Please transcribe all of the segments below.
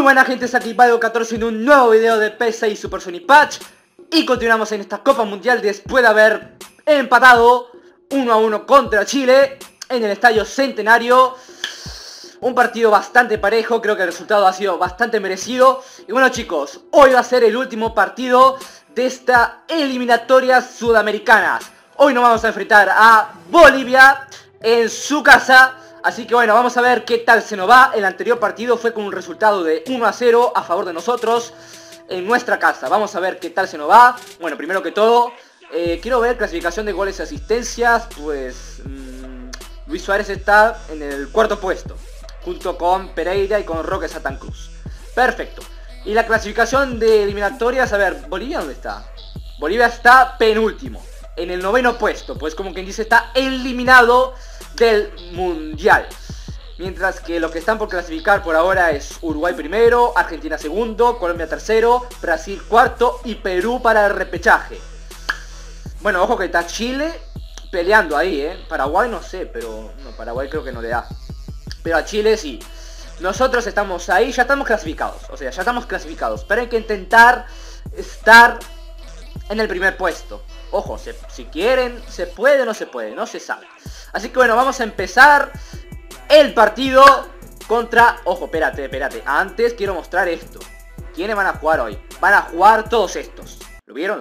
Muy buena gente, es aquí Pago14 en un nuevo video de PS6 Super Sonic Patch. Y continuamos en esta Copa Mundial después de haber empatado 1-1 contra Chile en el Estadio Centenario. Un partido bastante parejo, creo que el resultado ha sido bastante merecido. Y bueno chicos, hoy va a ser el último partido de esta eliminatoria sudamericanas. Hoy nos vamos a enfrentar a Bolivia en su casa. Así que bueno, vamos a ver qué tal se nos va. El anterior partido fue con un resultado de 1-0 a favor de nosotros en nuestra casa. Vamos a ver qué tal se nos va. Bueno, primero que todo, quiero ver clasificación de goles y asistencias. Pues Luis Suárez está en el cuarto puesto, junto con Pereira y con Roque Santa Cruz. Perfecto. Y la clasificación de eliminatorias, a ver, ¿Bolivia dónde está? Bolivia está penúltimo, en el noveno puesto. Pues como quien dice, está eliminado del mundial. Mientras que los que están por clasificar por ahora es Uruguay primero, Argentina segundo, Colombia tercero, Brasil cuarto y Perú para el repechaje. Bueno, ojo que está Chile peleando ahí, Paraguay no sé, pero no, Paraguay creo que no le da, pero a Chile sí. Nosotros estamos ahí, ya estamos clasificados, o sea, ya estamos clasificados, pero hay que intentar estar en el primer puesto. Ojo, si quieren, se puede o no se puede, no se sabe. Así que bueno, vamos a empezar el partido contra... Ojo, espérate. Antes quiero mostrar esto. ¿Quiénes van a jugar hoy? Van a jugar todos estos. ¿Lo vieron?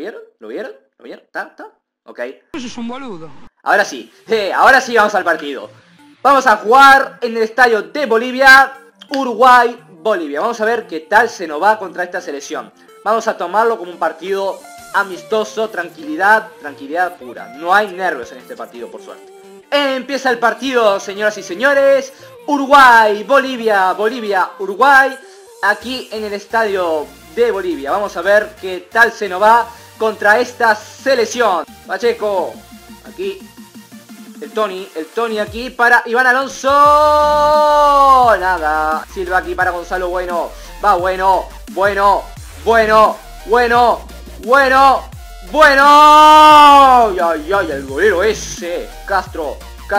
¿Está? Ok. Eso es un boludo. Ahora sí, vamos al partido. Vamos a jugar en el estadio de Bolivia, Uruguay-Bolivia. Vamos a ver qué tal se nos va contra esta selección. Vamos a tomarlo como un partido amistoso, tranquilidad pura. No hay nervios en este partido, por suerte. Empieza el partido, señoras y señores. Uruguay, Bolivia, Uruguay. Aquí en el estadio de Bolivia. Vamos a ver qué tal se nos va contra esta selección. Pacheco, aquí. El Tony aquí para Iván Alonso. Nada. Silva aquí para Gonzalo Bueno. Va Bueno. Ay, el golero ese. Castro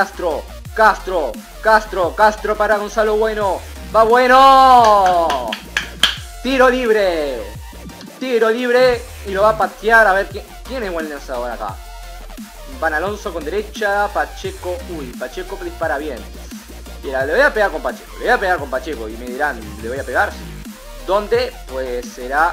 para Gonzalo Bueno. Va Bueno. Tiro libre. Y lo va a patear. A ver quién es buen lanzador acá. Van Alonso con derecha. Pacheco. Uy, Pacheco dispara bien. Mira, le voy a pegar con Pacheco. Y me dirán, ¿le voy a pegar? ¿Dónde? Pues será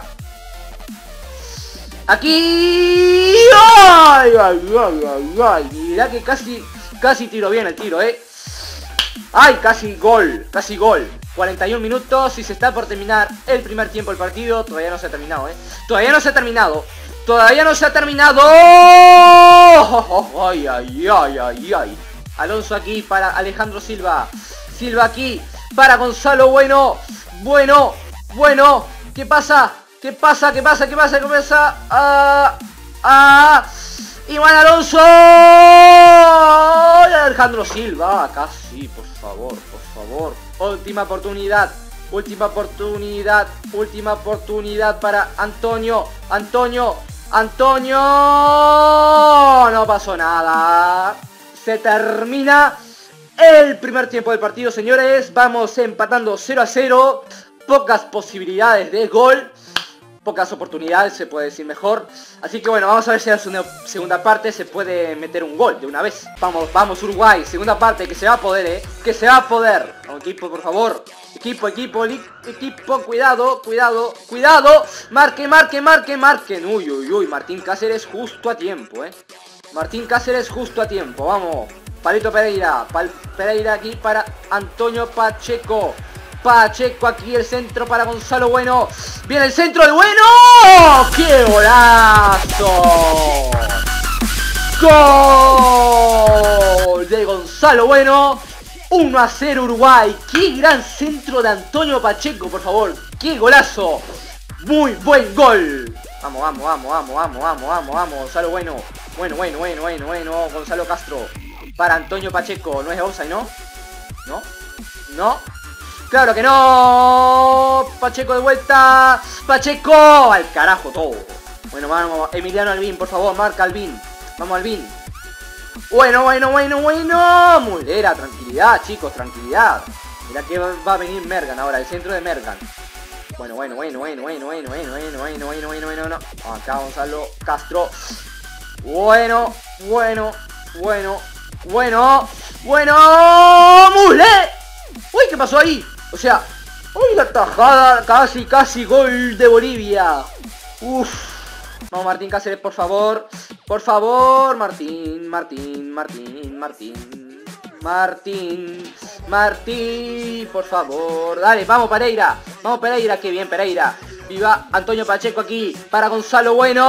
aquí. ¡Ay! Mirá que casi tiro bien el tiro, ¡Ay! Casi gol. 41 minutos y se está por terminar el primer tiempo del partido. Todavía no se ha terminado, Todavía no se ha terminado. Ay. Alonso aquí para Alejandro Silva. Silva aquí para Gonzalo Bueno. ¿Qué pasa? Iván Alonso. Alejandro Silva. Casi, por favor. Última oportunidad para Antonio. No pasó nada. Se termina el primer tiempo del partido, señores. Vamos empatando 0-0. Pocas posibilidades de gol. Pocas oportunidades, se puede decir mejor. Así que bueno, vamos a ver si en la segunda parte se puede meter un gol de una vez. Vamos Uruguay, segunda parte, que se va a poder, que se va a poder. Equipo, por favor. Equipo, cuidado. Marquen. Uy, Martín Cáceres justo a tiempo, Vamos. Palito Pereira aquí para Antonio Pacheco. Aquí el centro para Gonzalo Bueno. Viene el centro de Bueno. ¡Qué golazo! Gol de Gonzalo Bueno. 1-0 Uruguay. Qué gran centro de Antonio Pacheco, por favor. Qué golazo. Muy buen gol. Vamos, Gonzalo Bueno. Bueno, Gonzalo Castro para Antonio Pacheco. No es offside, ¿no? ¿No? Claro que no. Pacheco de vuelta. Pacheco. Al carajo todo. Bueno, vamos. Emiliano Albín, por favor. Marca Albín. Vamos Albín. Bueno. Mulera, tranquilidad, chicos, tranquilidad. Mirá que va a venir Mergan ahora, el centro de Mergan. Bueno. Acá Gonzalo Castro. Bueno. ¡Mule! ¡Uy! ¿Qué pasó ahí? O sea, ¡uy! La tajada, casi gol de Bolivia. Uf. Vamos, Martín Cáceres, por favor. Por favor, Martín, por favor. Dale, vamos Pereira. Qué bien Pereira. Viva Antonio Pacheco aquí para Gonzalo Bueno.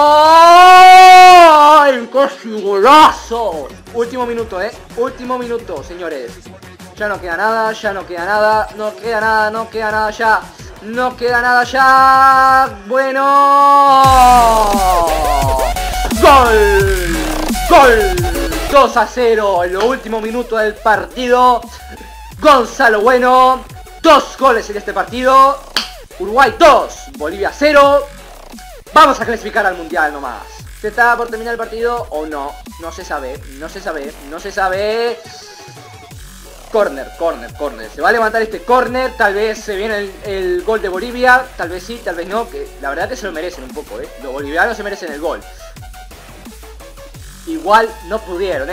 ¡Ay! ¡Casi golazo! Último minuto, señores. Ya no queda nada ya. Bueno. ¡Gol! 2-0 en los últimos minutos del partido. Gonzalo Bueno. 2 goles en este partido. Uruguay 2, Bolivia 0. Vamos a clasificar al mundial nomás. ¿Se está por terminar el partido o no? No se sabe. Corner. Se va a levantar este corner. Tal vez se viene el gol de Bolivia. Tal vez sí, tal vez no. Que la verdad que se lo merecen un poco, Los bolivianos se merecen el gol. Igual no pudieron,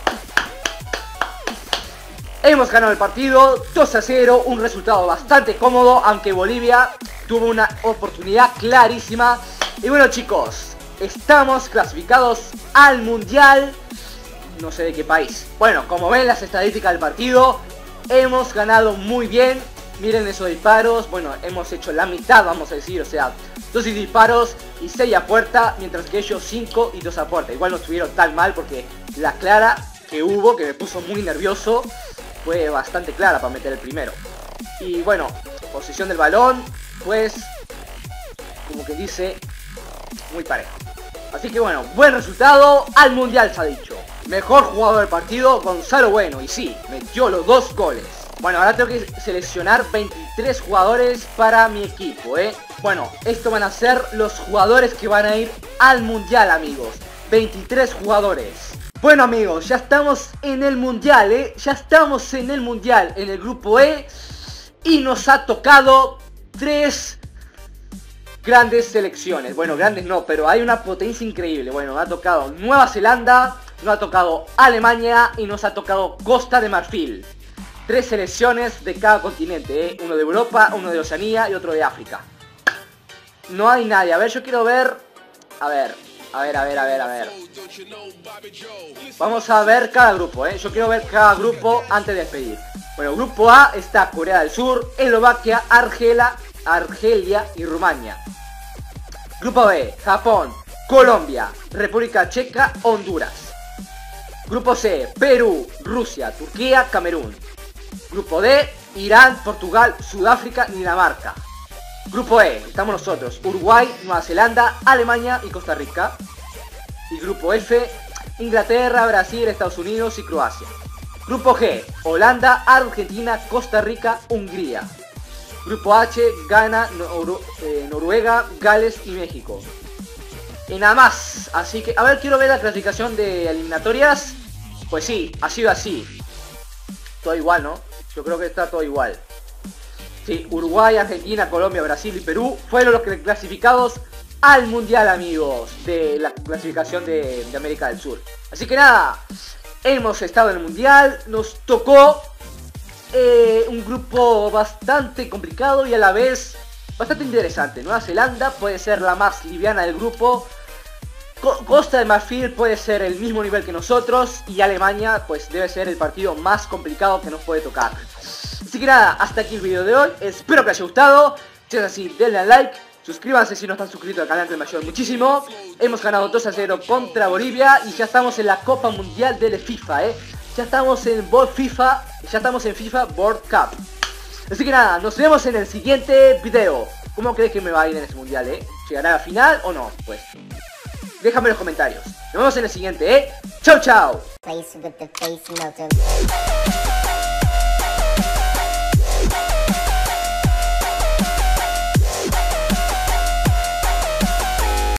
Hemos ganado el partido 2-0, un resultado bastante cómodo, aunque Bolivia tuvo una oportunidad clarísima. Y bueno, chicos, estamos clasificados al mundial. No sé de qué país. Bueno, como ven las estadísticas del partido, hemos ganado muy bien. Miren esos disparos. Bueno, hemos hecho la mitad, vamos a decir. O sea, 2 disparos y 6 a puerta, mientras que ellos 5 y 2 a puerta. Igual no estuvieron tan mal porque la clara que hubo, que me puso muy nervioso, fue bastante clara para meter el primero. Y bueno, posición del balón, pues, como que dice, muy parejo. Así que bueno, buen resultado, al mundial se ha dicho. Mejor jugador del partido, Gonzalo Bueno. Y sí, metió los 2 goles. Bueno, ahora tengo que seleccionar 23 jugadores para mi equipo, Bueno, estos van a ser los jugadores que van a ir al mundial, amigos. 23 jugadores. Bueno, amigos, ya estamos en el mundial, Ya estamos en el mundial, en el grupo E. Y nos ha tocado 3 grandes selecciones. Bueno, grandes no, pero hay una potencia increíble. Bueno, nos ha tocado Nueva Zelanda, nos ha tocado Alemania y nos ha tocado Costa de Marfil. 3 selecciones de cada continente, Uno de Europa, uno de Oceanía y otro de África. No hay nadie. A ver, yo quiero ver. A ver. Vamos a ver cada grupo, Yo quiero ver cada grupo antes de despedir. Bueno, grupo A está Corea del Sur, Eslovaquia, Argelia y Rumania. Grupo B, Japón, Colombia, República Checa, Honduras. Grupo C, Perú, Rusia, Turquía, Camerún. Grupo D, Irán, Portugal, Sudáfrica, Dinamarca. Grupo E, estamos nosotros, Uruguay, Nueva Zelanda, Alemania y Costa Rica. Y grupo F, Inglaterra, Brasil, Estados Unidos y Croacia. Grupo G, Holanda, Argentina, Costa Rica, Hungría. Grupo H, Ghana, Noruega, Gales y México. Y nada más, así que, a ver, quiero ver la clasificación de eliminatorias. Pues sí, ha sido así. Todo igual, ¿no? Yo creo que está todo igual. Sí, Uruguay, Argentina, Colombia, Brasil y Perú fueron los clasificados al mundial, amigos, de la clasificación de América del Sur. Así que nada, hemos estado en el mundial, nos tocó un grupo bastante complicado y a la vez bastante interesante. Nueva Zelanda puede ser la más liviana del grupo, Costa de Marfil puede ser el mismo nivel que nosotros y Alemania pues debe ser el partido más complicado que nos puede tocar. Así que nada, hasta aquí el video de hoy, espero que les haya gustado. Si es así, denle al like, suscríbanse si no están suscritos al canal, que me ayuda muchísimo. Hemos ganado 2-0 contra Bolivia y ya estamos en la Copa Mundial de FIFA, Ya estamos en FIFA World Cup. Así que nada, nos vemos en el siguiente video. ¿Cómo crees que me va a ir en ese mundial, ¿Llegará a la final o no? Pues déjame en los comentarios. Nos vemos en el siguiente, Chau, chau.